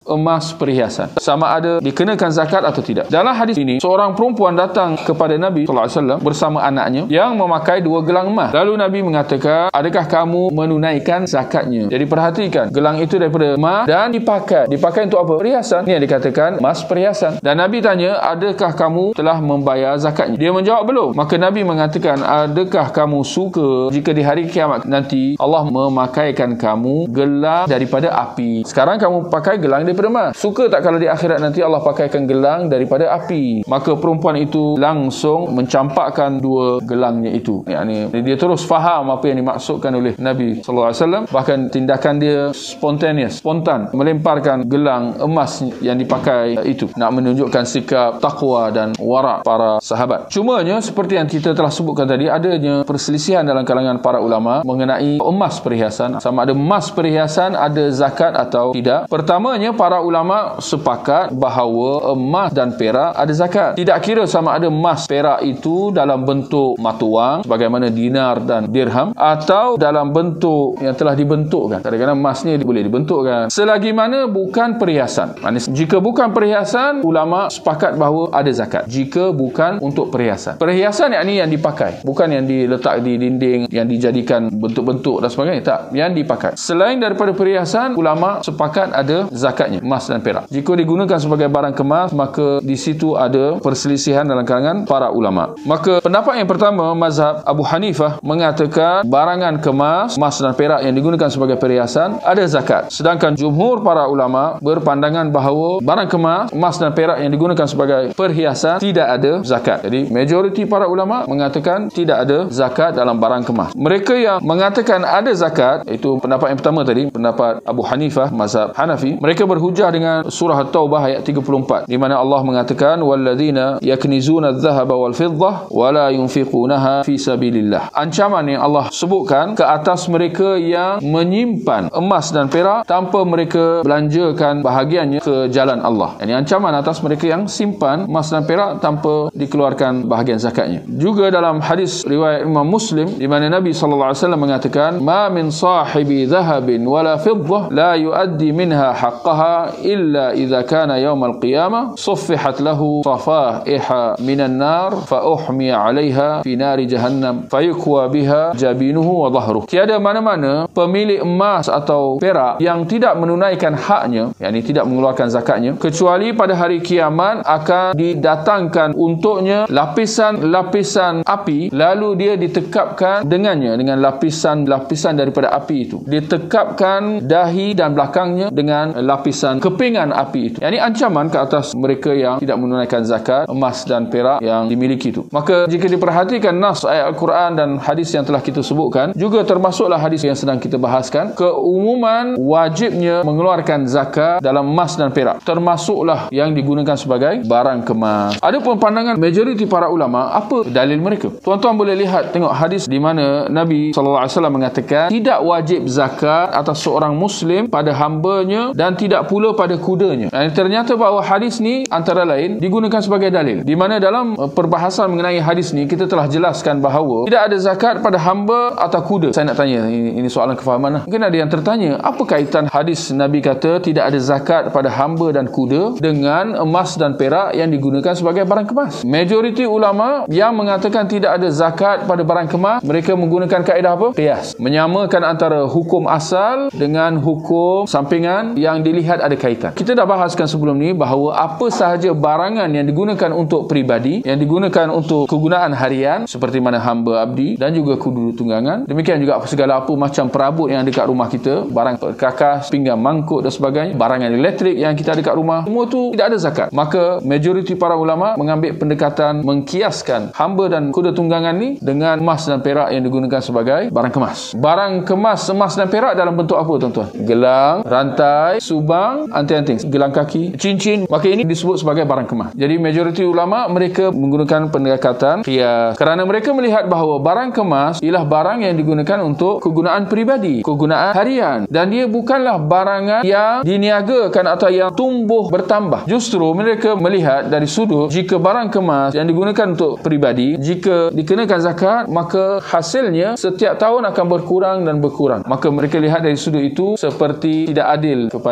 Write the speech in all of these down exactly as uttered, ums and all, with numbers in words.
emas perhiasan, sama ada dikenakan zakat atau tidak. Dalam hadis ini, seorang perempuan datang kepada Nabi sallallahu alaihi wasallam bersama anaknya yang memakai dua gelang emas. Lalu Nabi mengatakan, adakah kamu menunaikan zakatnya? Jadi perhatikan, gelang itu daripada emas dan dipakai. Dipakai untuk apa? Perhiasan. Ini yang dikatakan emas perhiasan. Dan Nabi tanya, adakah kamu telah membayar zakatnya? Dia menjawab, belum. Maka Nabi mengatakan, adakah kamu suka jika di hari kiamat nanti Allah memakaikan kamu gelang daripada api? Sekarang kamu pakai gelang daripada emas. Suka tak kalau di akhirat nanti Allah pakaikan gelang daripada api? Maka perempuan itu langsung mencampakkan dua gelangnya itu. Yani dia terus faham apa yang dimaksudkan oleh Nabi sallallahu alaihi wasallam. Bahkan tindakan dia spontaneous, spontan, melemparkan gelang emas yang dipakai itu, nak menunjukkan sikap takwa dan wara para sahabat. Cumanya seperti yang kita telah sebutkan tadi, adanya perselisihan dalam kalangan para ulama mengenai emas perhiasan, sama ada emas perhiasan ada zakat atau tidak. Pertamanya, para ulama sepakat bahawa emas dan perak ada zakat. Tidak kira sama ada emas perak itu dalam bentuk mata wang sebagaimana dinar dan dirham atau dalam bentuk yang telah dibentukkan. Kadang-kadang emas ni boleh dibentukkan. Selagi mana bukan perhiasan. Maksudnya, jika bukan perhiasan, ulama sepakat bahawa ada zakat. Jika bukan untuk perhiasan. Perhiasan yang ni yang dipakai, bukan yang diletak di dinding, yang dijadikan bentuk-bentuk dan sebagainya. Tak, yang dipakai. Selain daripada perhiasan, ulama sepakat ada zakatnya, emas dan perak. Jika digunakan sebagai barang kemas, maka di situ ada perselisihan dalam kalangan para ulama. Maka pendapat yang pertama, mazhab Abu Hanifah mengatakan barangan kemas, emas dan perak yang digunakan sebagai perhiasan ada zakat. Sedangkan jumhur para ulama berpandangan bahawa barang kemas, emas dan perak yang digunakan sebagai perhiasan tidak ada zakat. Jadi majoriti para ulama mengatakan tidak ada zakat dalam barang kemas. Mereka yang mengatakan ada zakat, itu pendapat yang pertama tadi, pendapat Abu Hanifah, mazhab Hanafi. Mereka berhujah dengan surah At-Taubah ayat tiga puluh empat, di mana Allah mengatakan, walladzina yaknizuna adh-dhahaba wal fiddah wa la yunfiqunaha fi sabilillah. Ancaman yang Allah sebutkan ke atas mereka yang menyimpan emas dan perak tanpa mereka belanjakan bahagiannya ke jalan Allah. Ini ancaman atas mereka yang simpan emas dan perak tanpa dikeluarkan bahagian zakatnya. Juga dalam hadis riwayat Imam Muslim, di mana Nabi sallallahu alaihi wasallam mengatakan, ma min sahibi dhahabin wala fiddah la yuaddi minha haqqaha illa idza kana yaumal qiyamah suffihat lahu safaiha minan nar fa uhmiya 'alaiha fi nari jahannam fayukwa biha jabinuhu wa dhahruh. Tiada mana-mana pemilik emas atau perak yang tidak menunaikan haknya, yakni tidak mengeluarkan zakatnya, kecuali pada hari kiamat akan didatangkan untuknya lapisan-lapisan api, lalu dia ditekapkan dengannya, dengan lapisan-lapisan daripada api itu. Ditekapkan dahi dan belakangnya dengan lapisan kepingan api itu. Yang ini ancaman ke atas mereka yang tidak menunaikan zakat emas dan perak yang dimiliki itu. Maka jika diperhatikan nas ayat Al-Quran dan hadis yang telah kita sebutkan, juga termasuklah hadis yang sedang kita bahaskan, keumuman wajibnya mengeluarkan zakat dalam emas dan perak, termasuklah yang digunakan sebagai barang kemas. Adapun pandangan majoriti para ulama, apa dalil mereka? Tuan-tuan boleh lihat, tengok hadis di mana Nabi sallallahu alaihi wasallam mengatakan tidak wajib zakat atas seorang muslim pada hambanya dan tidak pula pada kudanya. Dan ternyata bahawa hadis ni antara lain digunakan sebagai dalil, di mana dalam perbahasan mengenai hadis ni kita telah jelaskan bahawa tidak ada zakat pada hamba atau kuda. Saya nak tanya, ini, ini soalan kefahaman lah. Mungkin ada yang tertanya, apa kaitan hadis Nabi kata tidak ada zakat pada hamba dan kuda dengan emas dan perak yang digunakan sebagai barang kemas? Majoriti ulama yang mengatakan tidak ada zakat pada barang kemas, mereka menggunakan kaedah apa? Qiyas. Menyamakan antara hukum asal dengan hukum sampingan yang dilihat ada kaitan. Kita dah bahaskan sebelum ni bahawa apa sahaja barangan yang digunakan untuk peribadi, yang digunakan untuk kegunaan harian seperti mana hamba abdi dan juga kudu tunggangan, demikian juga segala apa macam perabot yang ada kat rumah kita, barang perkakas, pinggan mangkuk dan sebagainya, barangan elektrik yang kita ada kat rumah, semua tu tidak ada zakat. Maka majoriti para ulama mengambil pendekatan mengkiaskan hamba dan kuda tunggangan ni dengan emas dan perak yang digunakan sebagai barang kemas. Barang kemas emas dan perak dalam bentuk apa tuan-tuan? Gelang, rantai, subang, anting-anting, gelang kaki, cincin, maka ini disebut sebagai barang kemas. Jadi majoriti ulama mereka menggunakan pendekatan qiyas kerana mereka melihat bahawa barang kemas ialah barang yang digunakan untuk kegunaan peribadi, kegunaan harian, dan dia bukanlah barangan yang diniagakan atau yang tumbuh bertambah. Justru mereka melihat dari sudut jika barang kemas yang digunakan untuk peribadi, jika dikenakan zakat, maka hasilnya setiap tahun akan berkurang dan berkurang. Maka mereka lihat dari sudut itu seperti tidak adil kepada pengguna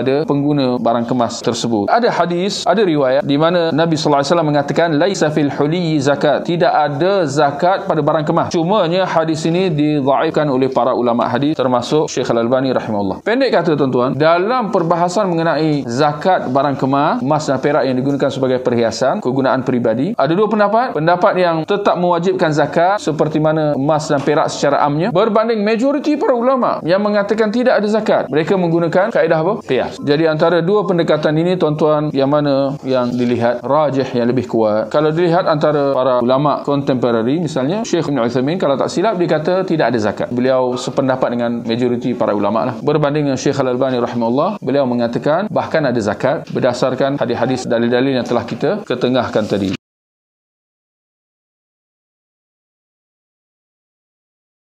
mengguna barang kemas tersebut. Ada hadis, ada riwayat di mana Nabi sallallahu alaihi wasallam mengatakan laisa fil huliyyi zakat, tidak ada zakat pada barang kemas. Cumanya hadis ini didhaifkan oleh para ulama hadis termasuk Syekh Al-Albani rahimahullah. Pendek kata tuan-tuan, dalam perbahasan mengenai zakat barang kemas, emas dan perak yang digunakan sebagai perhiasan, kegunaan peribadi, ada dua pendapat. Pendapat yang tetap mewajibkan zakat seperti mana emas dan perak secara amnya, berbanding majoriti para ulama yang mengatakan tidak ada zakat. Mereka menggunakan kaedah apa? Qiyas. Jadi antara dua pendekatan ini tuan-tuan, yang mana yang dilihat rajih, yang lebih kuat? Kalau dilihat antara para ulama contemporary, misalnya Syekh Ibn Uthaymin, kalau tak silap dia kata tidak ada zakat. Beliau sependapat dengan majoriti para ulama lah. Berbanding dengan Syekh Al-Albani rahimahullah, beliau mengatakan bahkan ada zakat berdasarkan hadis-hadis dalil-dalil yang telah kita ketengahkan tadi.